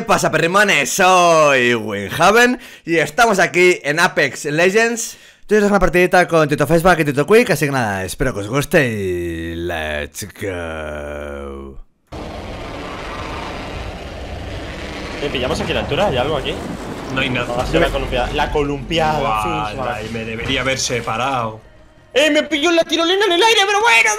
pasa, perrimones? Soy Winhaven y estamos aquí en Apex Legends. Estoy una partidita con Tito Facebook y Tito Quick, así que nada, espero que os guste y let's go. ¿Pillamos aquí a la altura? ¿Hay algo aquí? No hay nada. La columpiada. Guau, y me debería haber separado. Me pilló la tirolina en el aire, pero bueno,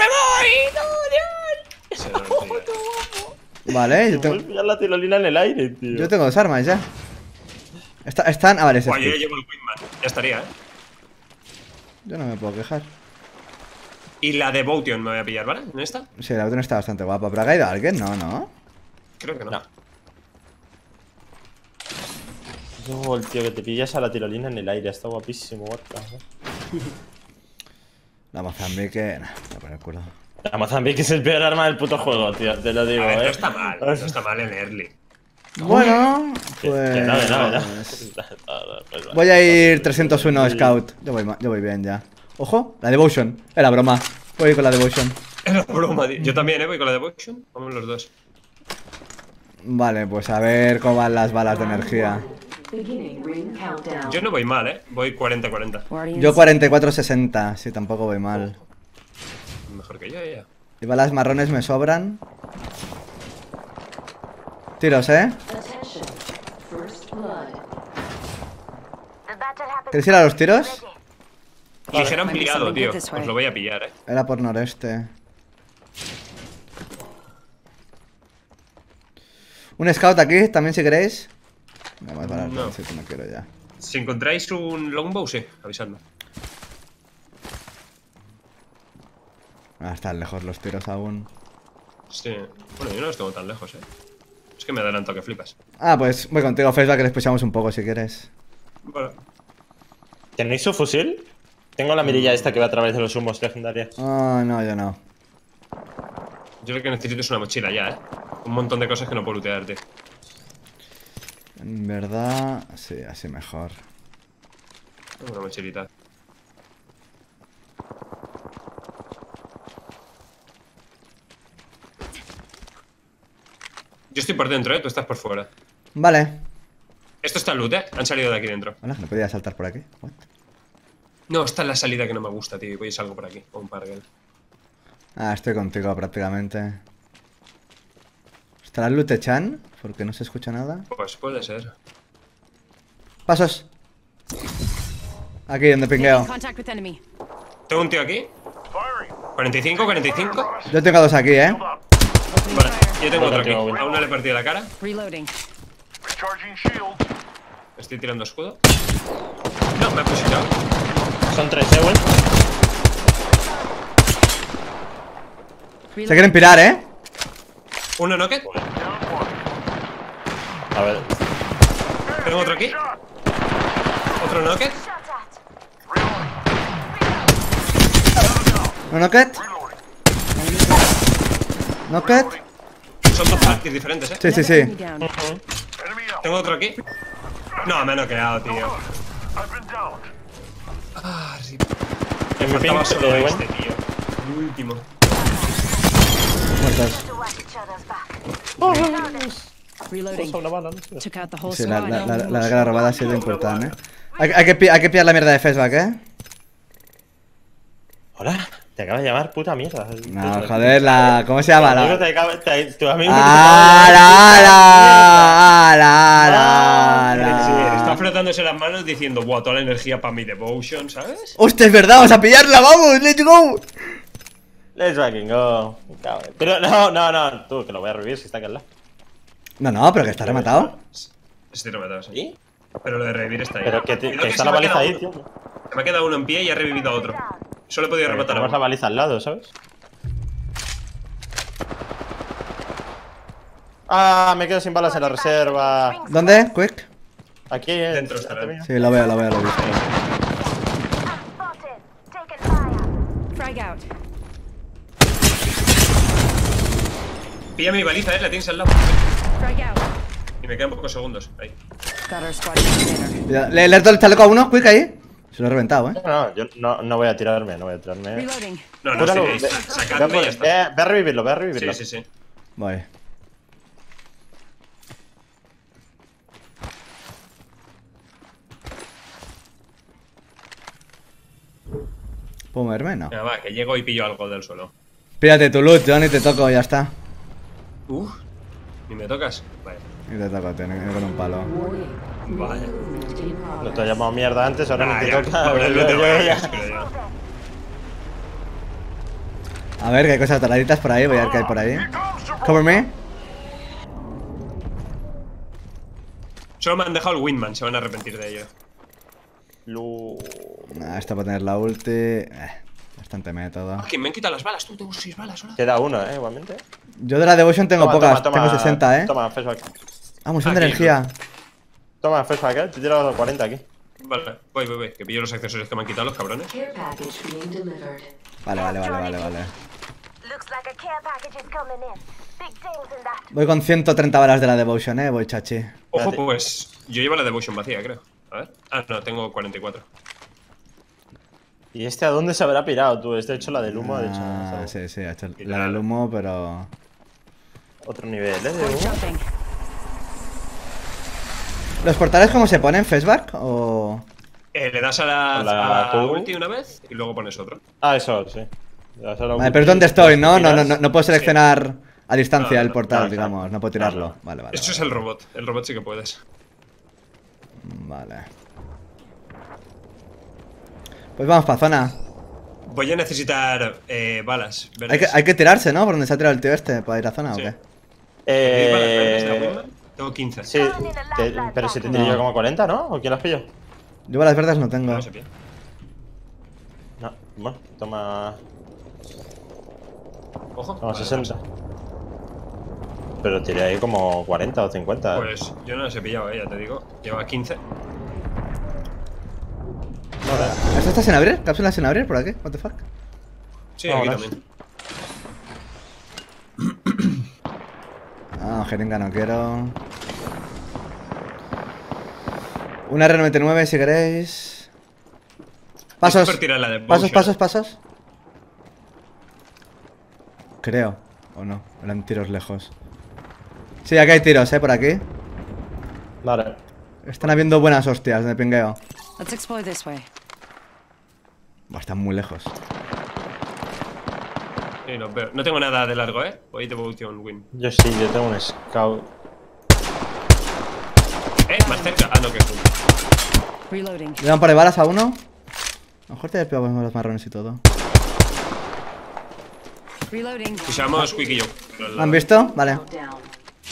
me voy. ¡No, Dios! Vale, yo tengo que pillar la tirolina en el aire, tío. Yo tengo dos armas ya. Están... Ah, vale, Oye, yo llevo el Wingman. Ya estaría, Yo no me puedo quejar. Y la de Devotion me voy a pillar, ¿vale? ¿En esta? Sí, la otra está bastante guapa. ¿Pero ha caído alguien? No, no. Creo que no. Oh, el tío que te pillas a la tirolina en el aire. Está guapísimo, guarda. La Mozambique... Nah, voy a poner cuerda. La Mozambique es el peor arma del puto juego, tío. Te lo digo, No está mal. No está mal en early. Bueno, pues... Que no. Voy a ir 301 Scout. Yo voy bien ya. Ojo, la Devotion. Era broma. Voy a ir con la Devotion. Era broma, tío. Yo también, voy con la Devotion. Vamos los dos. Vale, pues a ver cómo van las balas de energía. Yo no voy mal, voy 40-40. Yo 44-60, sí, tampoco voy mal. Mejor que yo, ya. Y balas marrones me sobran. Tiros, ¿Queréis ir a los tiros? Ligero ampliado, tío. Os lo voy a pillar, Era por noreste. Un scout aquí, también si queréis. Vamos a parar, no. Si no quiero ya. Si encontráis un longbow, sí, avisadme. Están lejos los tiros aún. Sí. Bueno, yo no los tengo tan lejos, Es que me adelanto que flipas. Ah, pues voy contigo, Facebook, que les pushamos un poco si quieres. Bueno. ¿Tenéis su fusil? Tengo la mirilla esta que va a través de los humos legendarios. Oh, no, yo no. Yo lo que necesito es una mochila ya, Un montón de cosas que no puedo lootear, tío. En verdad, sí, así mejor. Una mochilita. Yo estoy por dentro, tú estás por fuera. Vale. Esto está loot, Han salido de aquí dentro. Hola, ¿no podía saltar por aquí? What? No, esta es la salida que no me gusta, tío. Voy y salgo por aquí, con un parguel. Ah, estoy contigo prácticamente. ¿Estará el Lute-chan? Porque no se escucha nada. Pues puede ser. Pasos. Aquí, donde pingueo. Tengo un tío aquí. 45, 45. Yo tengo dos aquí, Vale, yo tengo otro aquí. A uno le he partido la cara. Estoy tirando escudo. No, me he pusillado. Son tres, Se quieren pirar, Uno knocket. A ver. Tengo otro aquí. Otro knocket. ¿No knocket? ¿Knocket? Son dos parties diferentes, Sí. Tengo otro aquí. No, me han noqueado, tío. Sí. Me faltaba solo este, tío. El último. Muertos. Sí, la guerra robada ha sido importante, Hay que pillar la mierda de Facebook, Hola, te acabas de llamar puta mierda. No, joder, ¿cómo se llama? Tu amigo Está frotándose las manos diciendo, buah, toda la energía para mi Devotion, ¿sabes? ¡Hostia, es verdad! ¡Vamos a pillarla! ¡Vamos! ¡Let's go! Let's fucking go. Pero no, tú, que lo voy a revivir si está aquí al lado. No, pero que está rematado. Estoy rematado, sí. ¿Sí? Pero lo de revivir está ahí. Pero que está la baliza ahí, tío. Se me ha quedado uno en pie y ha revivido a otro. Solo he podido rematar a Tenemos la uno. baliza al lado, ¿sabes? Ah, me quedo sin balas en la reserva. ¿Dónde? ¿Quick? Aquí, Dentro estará. Sí, lo veo, lo he visto. Pilla mi baliza, la tienes al lado. Y me quedan pocos segundos. Ahí. Le he dado el chaleco a uno, Quick ahí. Se lo he reventado, No, yo no voy a tirarme, No, no, Cúralo, sí, sacadme y ya está. Ve a revivirlo, Sí. Voy. ¿Puedo moverme? No. Venga, va, que llego y pillo algo del suelo. Pídate tu loot, John, y te toco, ya está. Ni me tocas. Vale. Y te toco, te con un palo. Vale. No te he llamado mierda antes, ahora ni te ya, toca. ahora no te voy a ir, creo yo. A ver, que hay cosas doraditas por ahí, voy a ver qué hay por ahí. Cover me. Solo me han dejado el Windman, se van a arrepentir de ello. Nah, esto para tener la ulti. Bastante método. Ah, que me han quitado las balas, tú tengo 6 balas ahora. Queda uno, igualmente. Yo de la Devotion tengo Toma, pocas, toma, tengo 60, Toma, flashback. Ah, munición de Aquí, energía. Toma, flashback, te he tirado 40 aquí. Vale, voy, que pillo los accesorios que me han quitado los cabrones. Care package being delivered. Vale. Looks like a care package is coming in. Big things in that. Voy con 130 balas de la Devotion, voy chachi. Ojo, Espérate. pues yo llevo la Devotion vacía, creo. A ver. Ah, no, tengo 44. ¿Y este a dónde se habrá pirado tú? Este ha hecho la del humo, de hecho. Ah, ¿sabes? sí, ha hecho la del humo, pero... Otro nivel, ¿eh? De We're humo. jumping. ¿Los portales cómo se ponen? ¿Faceback? ¿O...? Le das a A la la Q. ulti una vez y luego pones otro. Ah, eso, sí. Vale, pero ¿dónde estoy? No puedo seleccionar a distancia No, el no, portal, no, digamos, no puedo tirarlo. no. Vale. Eso es el robot. El robot sí que puedes. Vale. Pues vamos para zona. Voy a necesitar balas verdes. Hay que tirarse, ¿no? Por donde se ha tirado el tío este, para ir a zona, Sí. ¿o qué? ¿Tenéis balas verdes de la Windman? Tengo 15. Sí, pero si te tiré yo como 40, ¿no? ¿O quién las pilló? Yo las verdes no tengo. No sé bien. No, bueno, toma. Ojo. Toma Vale, 60. Pero tiré ahí como 40 o 50. Pues yo no las he pillado, ya te digo. Lleva 15. ¿Esto está sin abrir? ¿Cápsula sin abrir por aquí? ¿What the fuck? Sí, aquí Vámonos. también. Ah, jeringa no quiero. Una R99 si queréis. Pasos. por tirar la de Devotion. Pasos. Creo. O no. Eran tiros lejos. Sí, aquí hay tiros, por aquí. Vale. Están habiendo buenas hostias de pingueo. Let's explore this way. Buah, están muy lejos. Sí, no, pero no tengo nada de largo, Voy Devotion Win. Yo sí, yo tengo un scout. Más cerca. Ah, no, que es uno. Reloading. ¿Le dan por ahí balas a uno? A lo mejor te pegamos los marrones y todo. Reloading. Usamos Quick y yo. ¿Lo han visto? Vale. Down.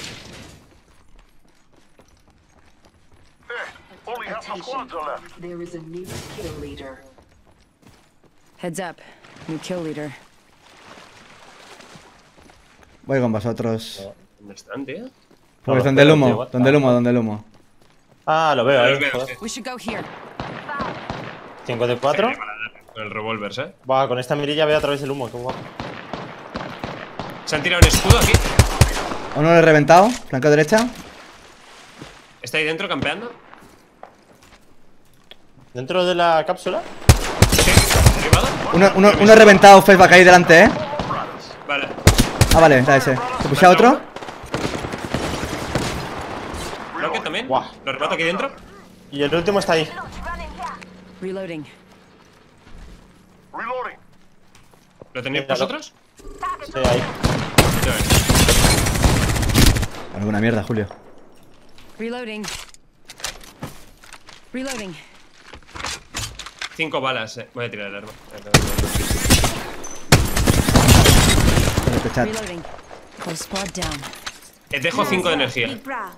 Only half my squads are left. There is a new kill leader. Heads up. New kill leader. Voy con vosotros. ¿Dónde están, tío? Pues No, donde el tío, humo, what donde el the- humo, donde el humo. Ah, lo veo, Los veo, joder. sí. We should go here. 54. Con el revolver, Va, con esta mirilla veo a través del humo, qué guapo. Se han tirado un escudo aquí. A uno le he reventado, flanco derecha. ¿Está ahí dentro campeando? ¿Dentro de la cápsula? Sí, derribado. Uno he reventado, faceback ahí delante, Vale. Ah, vale, era ese. ¿Se pusha otro? Rocket también. Guau. Lo remato aquí dentro. Y el último está ahí. Running here. Reloading. Reloading. ¿Lo tenéis Míralo. vosotros? Sí, ahí. Ya ves. Alguna mierda, Julio. Reloading. Reloading. 5 balas, Voy a tirar el arma. Este chat. Reloading. Whole squad down. Dejo 5 de energía. Big bra.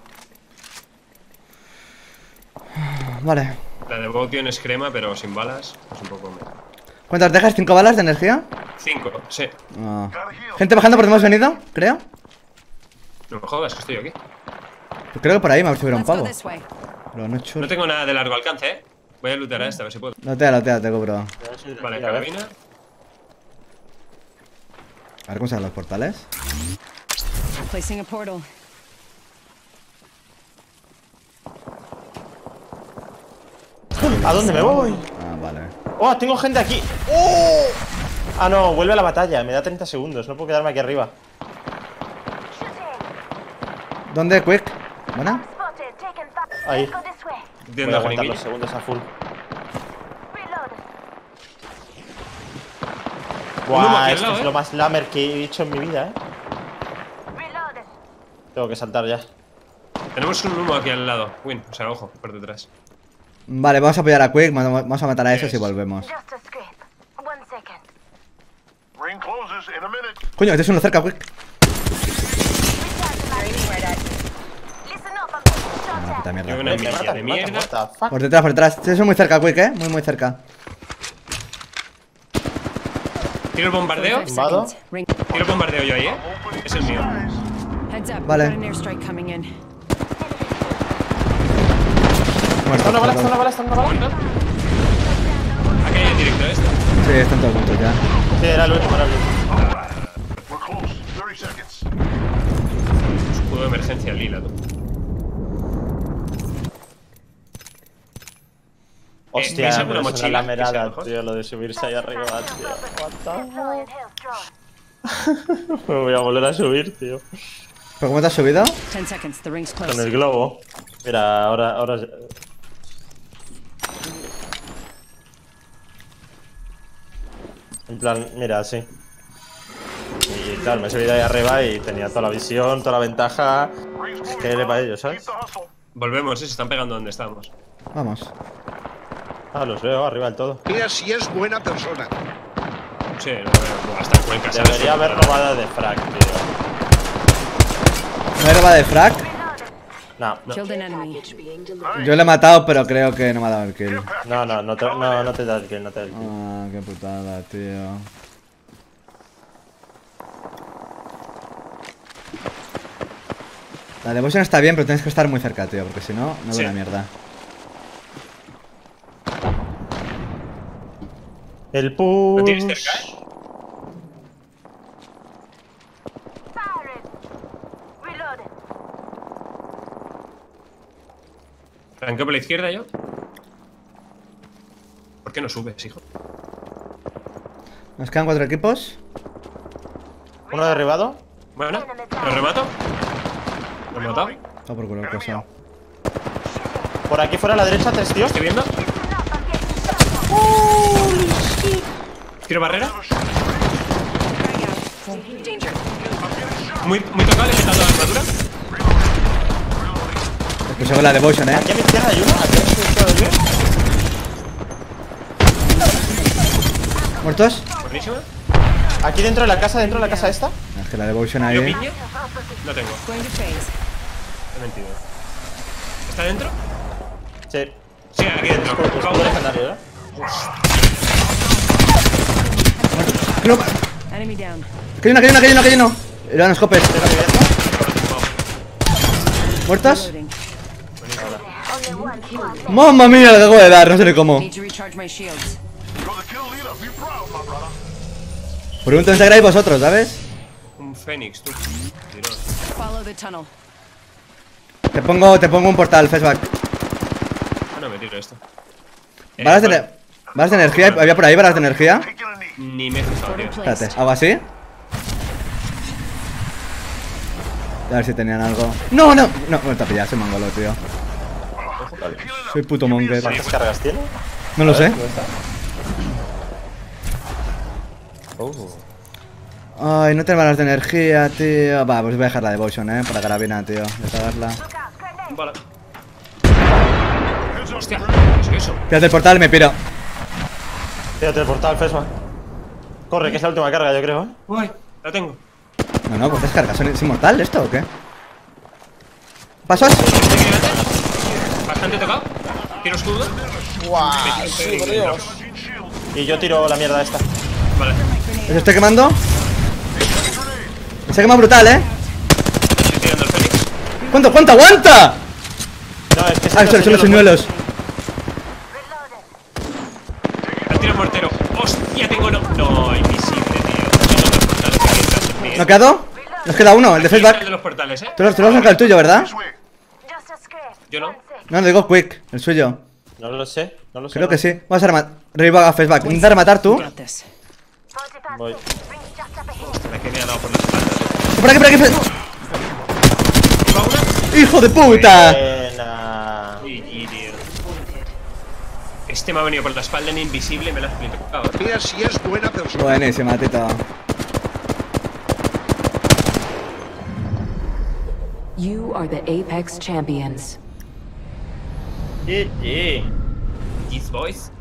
Vale. La de Devotion es crema, pero sin balas. Es un poco. ¿Cuántas dejas? ¿5 balas de energía? 5, sí. Ah. Gente bajando por donde hemos venido, creo. No me jodas, que estoy yo aquí. Pues creo que por ahí me ha hubiera un Let's go pavo. this way. Pero no he hecho. No tengo nada de largo alcance, Voy a lootear a esta, a ver si puedo. Lotea, te cobro. Vale, A ver. carabina. A ver cómo salen los portales. Placing a portal. ¿A dónde me voy? Ah, vale. ¡Oh, tengo gente aquí! ¡Oh! Ah, no, vuelve a la batalla. Me da 30 segundos. No puedo quedarme aquí arriba. Shooting. ¿Dónde, Quick? ¿Buena? Spotted. Taken fire. Ahí. Let's go this way. Voy Entiendo a la aguantar los jeringuilla. segundos a full. Reload. humo Buah, aquí al esto lado, es lo más lamer que he hecho en mi vida, Reloading. Tengo que saltar ya. Tenemos un humo aquí al lado. Win, o sea, ojo, por detrás. Vale, vamos a apoyar a Quick, vamos a matar a esos y volvemos. Just a scrape. 1 second. Ring closes in a minute. Coño, este es uno cerca, Quick. Listen up, I'm getting shot Ah, at. puta mierda. Tengo una envidia de mierda. What the fuck? Por detrás. Sí, son muy cerca, Quick, muy cerca. Tiro el bombardeo. 45 ¿Tumbado? seconds. Ring. Tiro el bombardeo yo ahí, Es el mío. Heads up. Vale. Got an airstrike coming in. Está una bala, está una bala, está una bala. ¿Muerto? Aquí hay en directo esto. Sí, están todos juntos ya. Sí, era el último, era el último. We're close. 30 seconds. Escudo de emergencia lila, tú. Hostia, ¿veis pero alguna es una mochila que sea lamerada, mejor? tío, lo de subirse ahí arriba, tío. What the Deploying Hellstorm. fuck? Me voy a volver a subir, tío. ¿Pero cómo te has subido? 10 seconds. The ring's Con el close. globo. Mira, ahora. En plan, mira, así. Y claro, me he subido ahí arriba y tenía toda la visión, toda la ventaja. Rings moving. Que le para ellos, Keep ¿sabes? the hustle. Volvemos, se están pegando donde estábamos. Vamos. Ah, los veo arriba del todo. Mira si es buena persona. Sí, hasta Cuenca, ¿sabes? Debería haber robado de frag, tío. ¿No era de frac? No, Killed an enemy. Yo le he matado, pero creo que no me ha dado el kill. no te da el kill, no te da el kill. Ah, qué putada, tío. La devotion está bien, pero tienes que estar muy cerca, tío, porque si no, me Sí. da una mierda. El push. ¿Lo tienes cerca, Firing. Reloading. Flanqueo por la izquierda yo. ¿Por qué no subes, hijo? Nos quedan 4 equipos. Uno derribado. Bueno, ¿lo remato? ¿Lo he matado? Oh, por culo, cosa. Por aquí fuera a la derecha, 3 tíos. ¿Estoy viendo? ¿Tiro barrera? Muy tocado, le he quitado la armadura. Escuchamos la devotion, Aquí a mi izquierda hay uno. Aquí a mi izquierda hay uno. ¿Muertos? Buenísima. Aquí dentro de la casa esta. Es que la devotion ¿Yo ahí. piña? No tengo, Going to phase. he mentido. ¿Está dentro? Sí. Sí, aquí dentro. Escudo legendario, ¿eh? No, Enemy down. que hay uno. Eran scopes. ¿Muertos? Reloading. Mamma mía, le acabo de dar, no sé ni cómo. Need to recharge my shields. You're the kill leader. Be proud, my brother. Por un integráis vosotros, ¿sabes? Un fénix, tú. Tirón. Follow the tunnel. Te pongo un portal, Fastback. Ah, no, me tiro esto. Balas de energía, había por ahí balas de energía. Taking a knee. Ni me he fijado, tío. Espérate, ¿algo así? A ver si tenían algo. No, vuelta a pillar, soy mongolo, tío. Soy puto monger. ¿Cuántas cargas tiene? No lo sé. ¿Dónde está? Ay, no tengo balas de energía, tío. Va, pues voy a dejar la devotion, para carabina, tío. Voy a cagarla. Vale. Hostia, ¿qué es eso? Tírate el portal y me piro. Tírate el portal, Fesma. Corre, que es la última carga, yo creo, ¿eh? Uy, la tengo. No, ¿cuántas cargas? ¿Es inmortal esto o qué? ¿Pasos? Bastante tocado. Tiro escudo. Y yo tiro la mierda esta. Vale. ¿Se estoy quemando? Se quema brutal, Estoy tirando el fénix. ¿Cuánto aguanta? No, es que Ah, son los señuelos. Al tiro mortero. Hostia, tengo no invisible, tío. Tengo dos portales aquí detrás de mí. ¿No ha quedado? Nos queda uno, el de El de Fastback. los portales, Tú lo has sacado el tuyo, ¿verdad? This way. Just a scrape. Yo no. 1 second. No, le digo Quick, el suyo. No lo sé, no lo sé. Creo que sí. Vamos a rematar. Revive a Fastback. Intenta rematar tú. Got this. 45 Voy. seconds. Rings just up ahead. La que me ha dado por la espalda. Por aquí. ¿Va una? ¡Hijo de puta! Buena. GG, tío. Este me ha venido por la espalda en invisible y me lo ha explicado. Mira si es buena persona. Buenísima, Tito. You are the Apex champions. GG. These boys.